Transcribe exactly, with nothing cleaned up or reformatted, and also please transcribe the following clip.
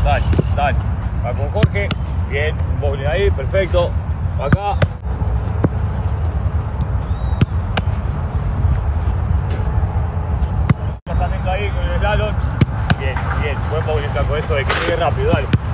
Dale, dale. Va con Jorge. Bien, un bowling ahí, perfecto. Acá. Pasamiento ahí con el slalom. Bien, bien, buen bowling, Flaco. Eso de que llegue rápido, dale.